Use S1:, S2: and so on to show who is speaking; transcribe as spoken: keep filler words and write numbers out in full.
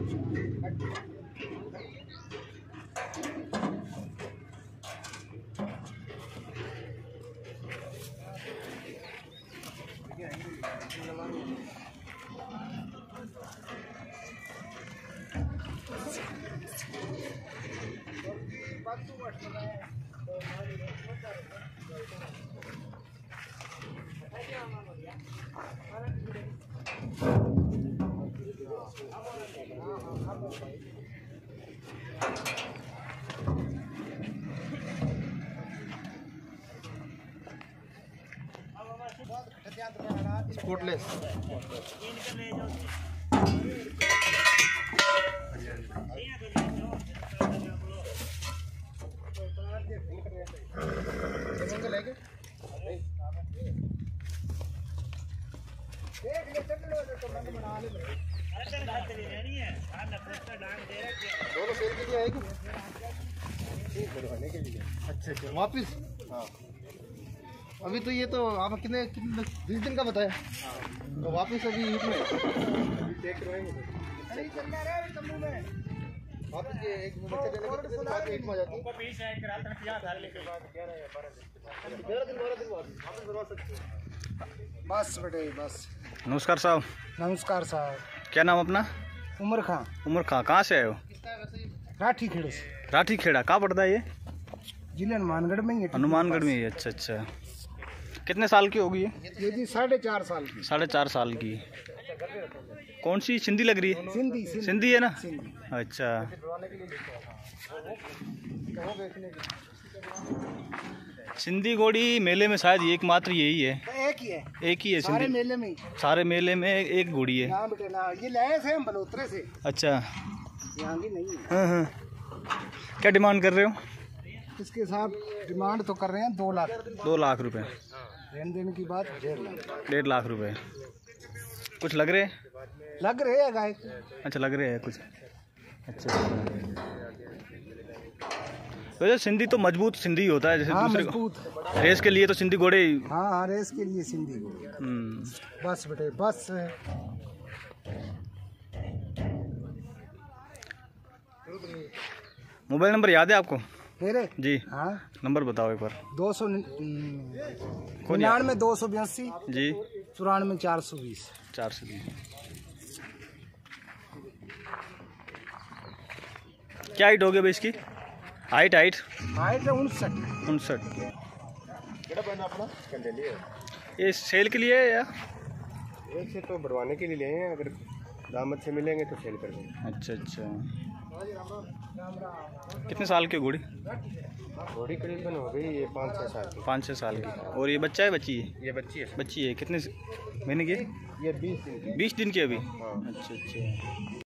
S1: Spotless दोनों cell के लिए आएगी बढ़वाने के लिए। अच्छा अच्छा वापिस। हाँ अभी तो ये तो आप कितने कितने बीस दिन का बताया। तो वापिस अभी ईद में चेक करवाएंगे। वापिस ये एक बच्चे देने के बाद ईद में जाती है। बस बेटे बस।
S2: नमस्कार साहब।
S1: नमस्कार साहब।
S2: क्या नाम अपना?
S1: उमर खां।
S2: उमर खां कहाँ से आए हो?
S1: राठी खेड़े से।
S2: राठी खेड़ा कहाँ पड़ता है ये?
S1: जिले हनुमानगढ़ में ही है।
S2: हनुमानगढ़ में ही। अच्छा अच्छा कितने साल की होगी ये?
S1: ये जी साढ़े चार साल की।
S2: साढ़े चार साल की। कौन सी सिंधी लग रही है?
S1: सिंधी
S2: सिंधी है ना?
S1: सिंधी।
S2: अच्छा सिंधी घोड़ी मेले में शायद एकमात्र यही है।
S1: एक ही है।
S2: एक ही है
S1: सारे
S2: सिंधी
S1: मेले में।
S2: सारे मेले में एक घोड़ी है।
S1: ना बेटे ना ये लाए थे हम बलोत्रे से।
S2: अच्छा
S1: यहाँ की नहीं है।
S2: हाँ हाँ क्या डिमांड कर रहे हो?
S1: इसके साथ डिमांड तो कर रहे हैं दो लाख।
S2: दो लाख रुपए।
S1: लेन देन की बात डेढ़ लाख।
S2: डेढ़ लाख रुपए। कुछ लग रहे?
S1: लग रहे हैं गाय।
S2: अच्छा लग रहे हैं कुछ। अच्छा वैसे सिंधी तो मजबूत सिंधी होता है जैसे
S1: हाँ,
S2: दूसरे
S1: मजबूत।
S2: रेस के लिए तो सिंधी घोड़े।
S1: हाँ हाँ रेस के लिए सिंधी घोड़ी। बस बेटे बस।
S2: मोबाइल नंबर याद है आपको?
S1: मेरे
S2: जी
S1: हाँ
S2: नंबर बताओ एक बार।
S1: दो सौ निन्यानवे दो सौ बयासी
S2: जी
S1: चौरानवे चार सौ बीस
S2: चार सौ बीस। क्या हाइट होगी भाई इसकी? हाइट हाइट
S1: हाइट उनसठ।
S2: उनसठ। ये सेल के लिए है या?
S1: एक से तो बढ़वाने के लिए ले हैं, अगर दामद से मिलेंगे तो सेल कर देंगे।
S2: अच्छा अच्छा कितने साल की घोड़ी?
S1: घोड़ी करीबन हो गई ये पाँच छः साल की।
S2: पाँच छः साल की। और ये बच्चा है बच्ची है?
S1: ये बच्ची है।
S2: बच्ची है कितने महीने की?
S1: ये बीस दिन की।
S2: बीस दिन की अभी।
S1: हाँ।
S2: अच्छा अच्छा